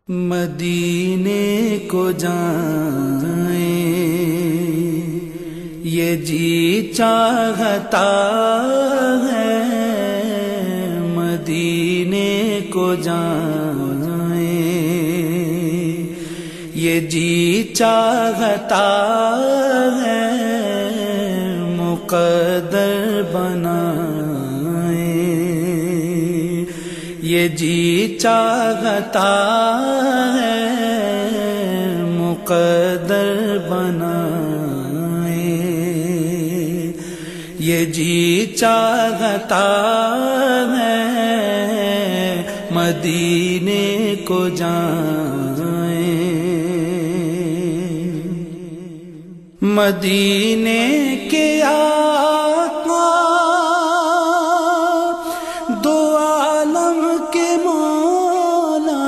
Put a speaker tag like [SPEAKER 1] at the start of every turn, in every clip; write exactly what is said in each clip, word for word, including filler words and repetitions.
[SPEAKER 1] مدینے کو جائیں یہ جی چاہتا ہے، مدینے کو جائیں یہ جی چاہتا ہے، مقدر بنائیں یہ جی چاہتا ہے، مقدر بنائیں یہ جی چاہتا ہے، مدینے کو جائیں مدینے کے آقا دو عالم کے مولا،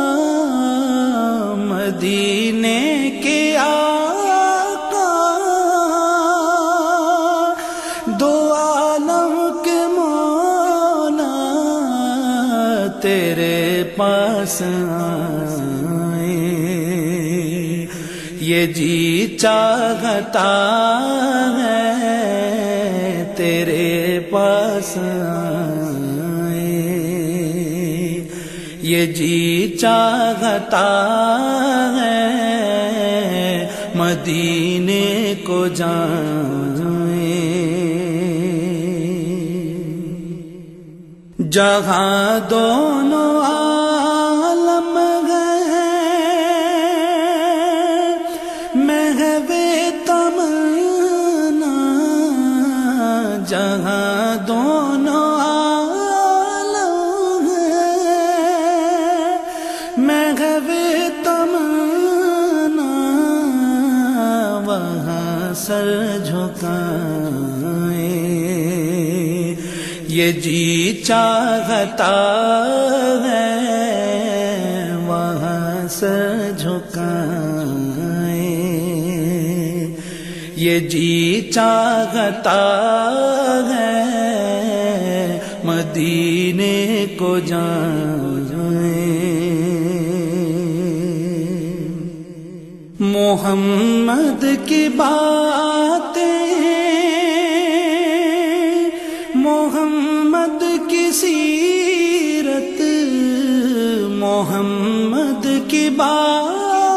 [SPEAKER 1] مدینے کے آقا دو عالم کے مولا، تیرے پاس آئے یہ جی چاہتا ہے، تیرے پاس آئے یہ جی چاہتا ہے، مدینے کو جائیں جہاں دونوں عالم جہاں دونوں عالم ہیں، محو تمنا وہاں سر جھکائیں یہ جی چاہتا ہے، وہاں سر جھکائیں یہ جی چاہتا ہے، مدینے کو جائیں محمد کی باتیں، محمد کی سیرت، محمد کی باتیں،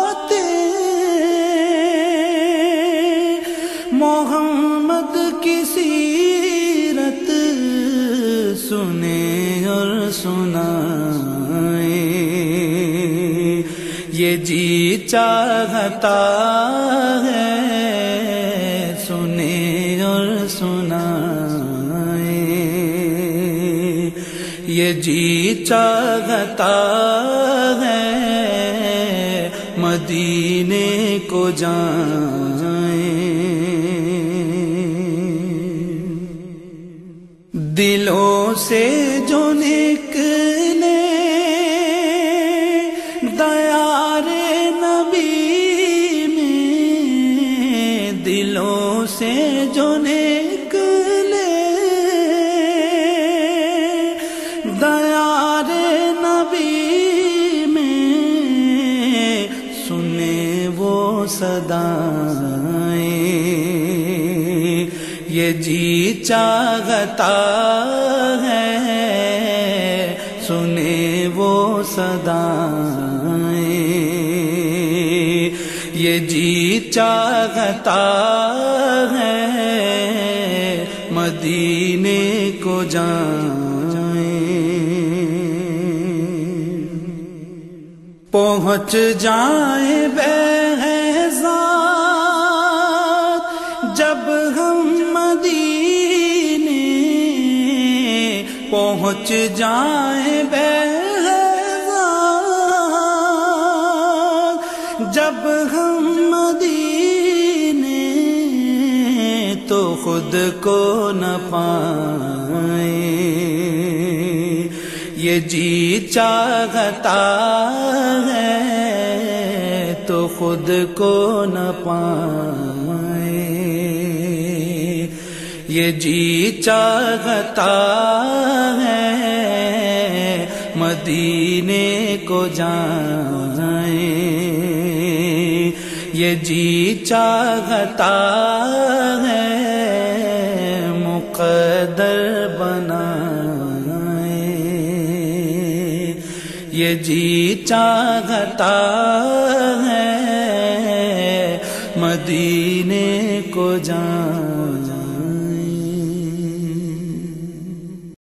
[SPEAKER 1] محمد کی سیرت سنیں اور سنائیں یہ جی چاہتا ہے، سنیں اور سنائیں یہ جی چاہتا ہے، مدینے کو جائیں دلوں سے جو نکلے دیار نبی میں، دلوں سے جو نکلے دیار نبی میں، سنے وہ صدائیں یہ جی چاہتا ہے، سنے وہ صدائیں یہ جی چاہتا ہے، مدینے کو جائیں پہنچ جائیں بہزاد جب ہم مدینے، پہنچ جائیں بہزاد جب ہم مدینے، تو خود کو نہ پائیں یہ جی چاہتا ہے، تو خود کو نہ پائیں یہ جی چاہتا ہے، مدینے کو جائیں یہ جی چاہتا ہے مقدر بنائے، یہ جی چاہتا ہے مدینے کو جائیں۔